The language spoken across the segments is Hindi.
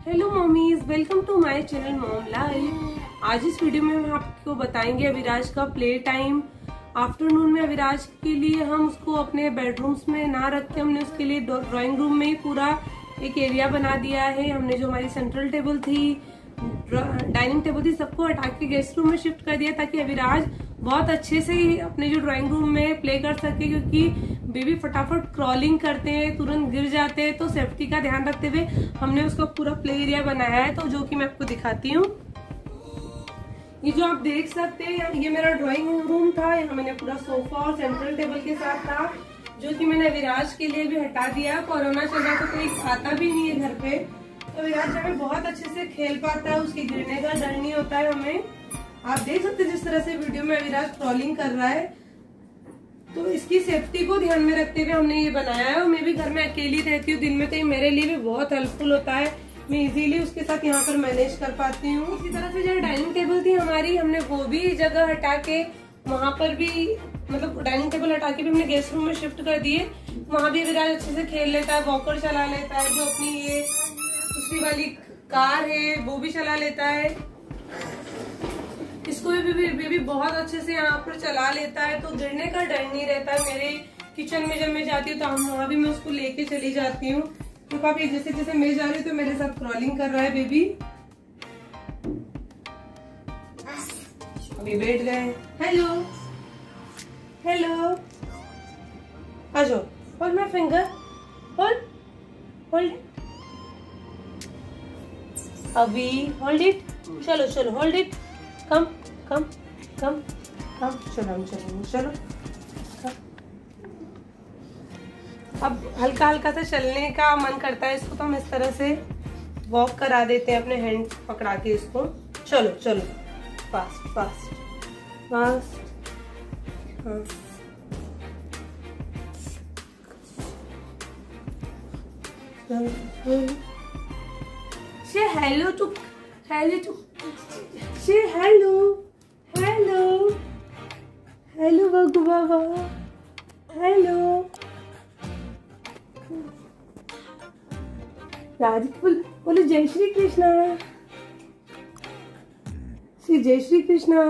Hello mummies, welcome to my channel mom life. आज इस वीडियो में हम आपको बताएंगे अविराज का प्ले टाइम। आफ्टरनून में अविराज के लिए हम उसको अपने बेडरूम्स में ना रख के हमने उसके लिए ड्राइंग रूम में ही पूरा एक एरिया बना दिया है। हमने जो हमारी सेंट्रल टेबल थी, डाइनिंग टेबल थी, सबको हटा के गेस्ट रूम में शिफ्ट कर दिया ताकि अविराज बहुत अच्छे से अपने जो ड्राइंग रूम में प्ले कर सके, क्योंकि बेबी फटाफट क्रॉलिंग करते हैं, तुरंत गिर जाते हैं। तो सेफ्टी का ध्यान रखते हुए हमने उसका पूरा प्ले एरिया बनाया है, तो जो कि मैं आपको दिखाती हूँ। ये जो आप देख सकते हैं, ये मेरा ड्राइंग रूम था। यहाँ मैंने पूरा सोफा और सेंट्रल टेबल के साथ था, जो कि मैंने अविराज के लिए भी हटा दिया। कोरोना चल रहा था तो कोई आता भी नहीं है घर पे, तो अविराज हमें बहुत अच्छे से खेल पाता है, उसके गिरने का डर नहीं होता है हमें। आप देख सकते हैं जिस तरह से वीडियो में अविराज क्रॉलिंग कर रहा है, तो इसकी सेफ्टी को ध्यान में रखते हुए हमने ये बनाया है। और मैं भी घर में अकेली रहती हूँ दिन में, तो ये मेरे लिए भी बहुत हेल्पफुल होता है। मैं इजीली उसके साथ यहाँ पर मैनेज कर पाती हूँ। इसी तरह से जो डाइनिंग टेबल थी हमारी, हमने वो भी जगह हटा के वहाँ पर भी, मतलब डाइनिंग टेबल हटा के भी हमने गेस्ट रूम में शिफ्ट कर दिए। वहाँ भी अविराज अच्छे से खेल लेता है, वॉकर चला लेता है, जो अपनी ये दूसरी वाली कार है वो भी चला लेता है। इसको भी बहुत अच्छे से यहाँ पर चला लेता है, तो गिरने का डर नहीं रहता है। मेरे किचन में जब मैं जाती हूँ तो वहाँ भी मैं उसको लेके चली जाती हूँ। तो काफी जैसे जैसे मैं जा रही हूँ तो मेरे साथ क्रॉलिंग कर रहा है बेबी। अभी बैठ गए। हेलो हेलो, आ जाओ, होल्ड माय फिंगर, होल्ड अभी, होल्ड इट, चलो चलो, hold it, come come come कम, चलो। अब हल्का हल्का सा चलने का मन करता है इसको, तो हम इस तरह से वॉक करा देते हैं अपने हैंड पकड़ा के इसको। चलो चलो, फास्ट फास्ट फास्ट, हाँ। Say hello to say hello Bagu Baba, hello Radhik, बोलो जय श्री कृष्णा, श्री जय श्री कृष्णा।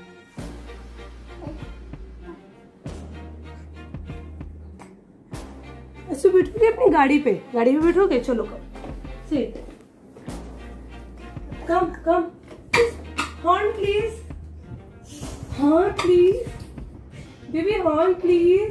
ऐसे बैठोगे अपनी गाड़ी पे बैठोगे, चलो sit, come, horn please, baby horn please.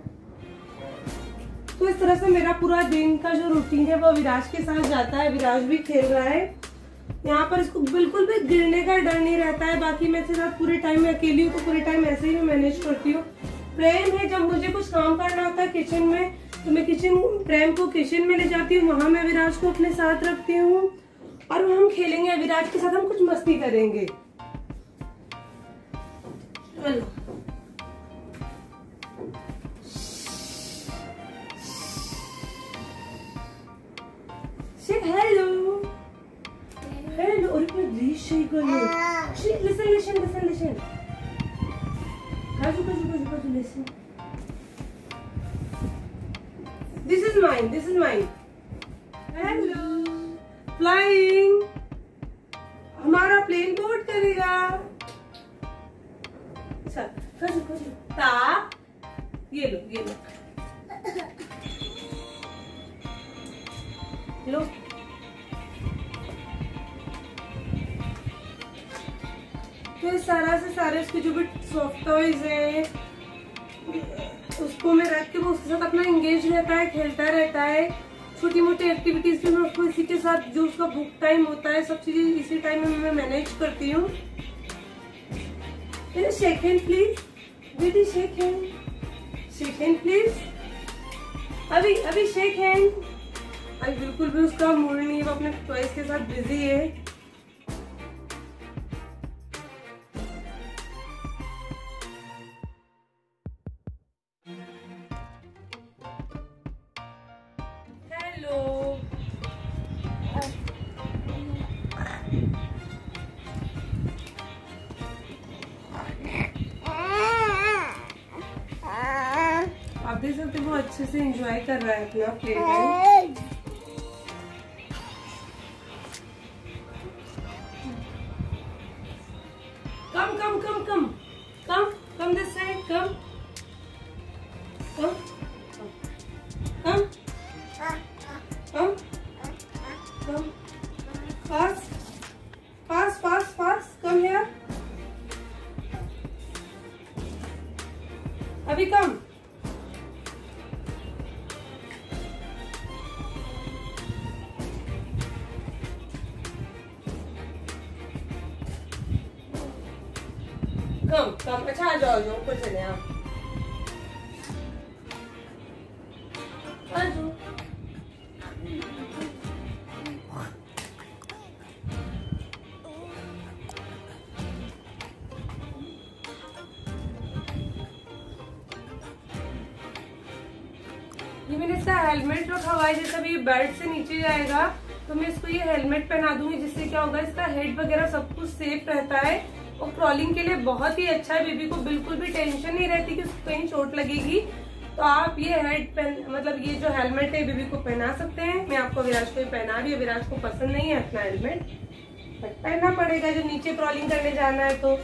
तो इस तरह से मेरा पूरा दिन का जो रूटीन है वो अविराज के साथ जाता है। अविराज भी खेल रहा है यहाँ पर, इसको बिल्कुल भी गिरने का डर नहीं रहता है। बाकी मैं इसके साथ पूरे टाइम में अकेली हूँ, तो पूरे टाइम ऐसे ही मैं मैनेज करती हूँ। प्रेम है, जब मुझे कुछ काम करना होता है किचन में, तो मैं प्रेम को किचन में ले जाती हूँ, वहां मैं अविराज को अपने साथ रखती हूँ और हम खेलेंगे अविराज के साथ, हम कुछ मस्ती करेंगे। चलो हेलो, और इतना ब्रीज शेक कर लो। लिसन, काजू, listen. This is mine. Hello, flying. हमारा प्लेन बोर्ड करेगा। अच्छा, ता, ये लो। तो सारे उसके जो भी सॉफ्ट टॉयज है उसको मैं रख के वो उसके साथ अपना एंगेज रहता है, खेलता रहता है। छोटी मोटी एक्टिविटीज भी मैं उसको इसी के साथ, जो उसका बुक टाइम होता है, सब चीजें इसी टाइम में मैं मैनेज करती हूँ। Shake hand please baby, shake hand please. अभी शेक हैंड। अभी बिल्कुल भी उसका मूड नहीं है, वो अपने टॉयज के साथ बिजी है। आप देख सकते हो वो अच्छे से एंजॉय कर रहा है अपना play time. Come come come come fast fast fast fast come here अभी कम कम कम अच्छा आ जाओ ऊपर चले आप आ जाओ ये मैंने इसका हेलमेट रखा हुआ है जैसे अभी बेल्ट से नीचे जाएगा तो मैं इसको ये हेलमेट पहना दूंगी जिससे क्या होगा इसका हेड वगैरह सब कुछ सेफ रहता है और क्रॉलिंग के लिए बहुत ही अच्छा है। बेबी को बिल्कुल भी टेंशन नहीं रहती कि उसको कहीं चोट लगेगी। तो आप ये हेड मतलब ये जो हेलमेट है बेबी को पहना सकते हैं। मैं आपको विराज को पहना रही हूँ। विराज को पसंद नहीं है अपना हेलमेट बट पहनना पड़ेगा जब नीचे क्रॉलिंग करने जाना है तो।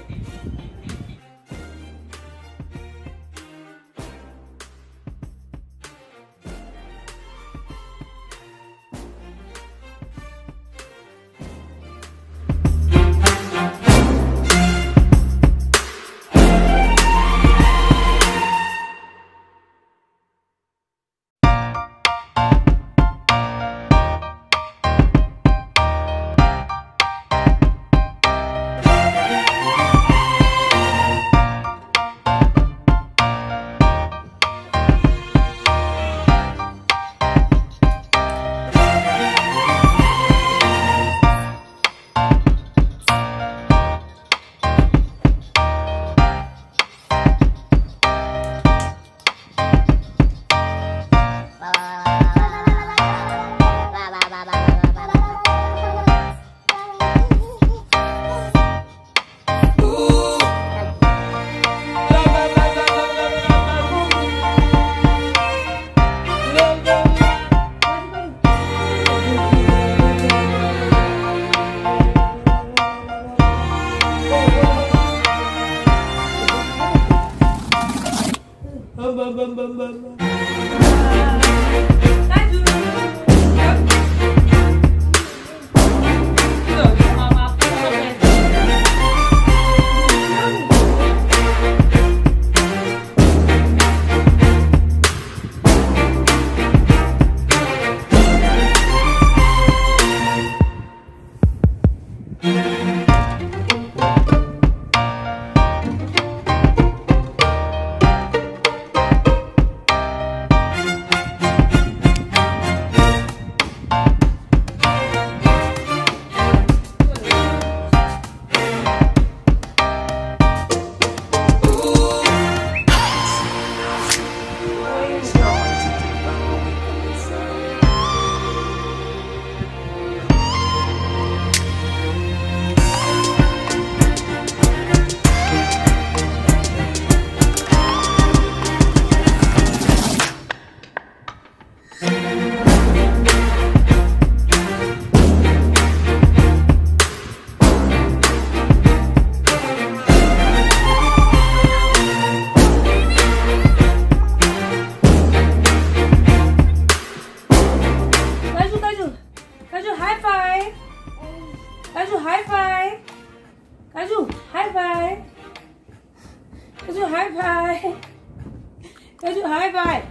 Kaju, high five. Kaju, high five. Kaju, high five. Kaju, high five.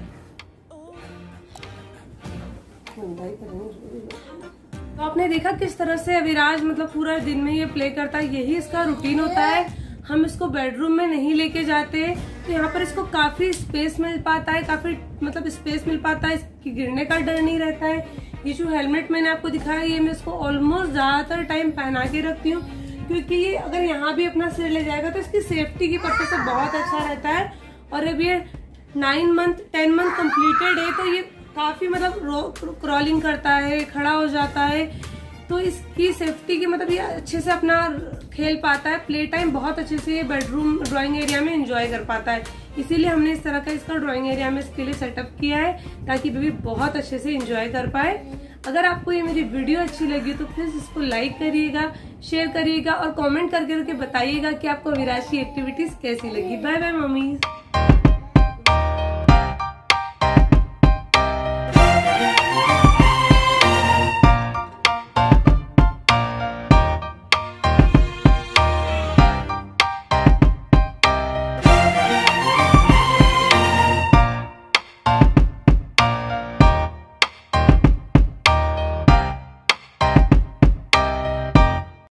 तो आपने देखा किस तरह से अविराज मतलब पूरा दिन में ये प्ले करता है। यही इसका रूटीन होता है। हम इसको बेडरूम में नहीं लेके जाते तो यहाँ पर इसको काफी स्पेस मिल पाता है, काफी मतलब स्पेस मिल पाता है, इसकी गिरने का डर नहीं रहता है। ये जो हेलमेट मैंने आपको दिखाया ये मैं इसको ऑलमोस्ट ज्यादातर टाइम पहना के रखती हूँ क्योंकि ये अगर यहाँ भी अपना सिर ले जाएगा तो इसकी सेफ्टी की पर्पज से बहुत अच्छा रहता है। और अब ये 10 मंथ कम्प्लीटेड है तो ये काफी मतलब क्रॉलिंग करता है, खड़ा हो जाता है, तो इसकी सेफ्टी की मतलब ये अच्छे से अपना खेल पाता है। प्ले टाइम बहुत अच्छे से ये बेडरूम ड्राइंग एरिया में एंजॉय कर पाता है। इसीलिए हमने इस तरह का इसका ड्राइंग एरिया में इसके लिए सेटअप किया है ताकि बेबी बहुत अच्छे से एंजॉय कर पाए। अगर आपको ये मेरी वीडियो अच्छी लगी तो प्लीज इसको लाइक करिएगा, शेयर करिएगा और कमेंट करके बताइएगा कि आपको विराज की एक्टिविटीज कैसी लगी। Bye bye mummy.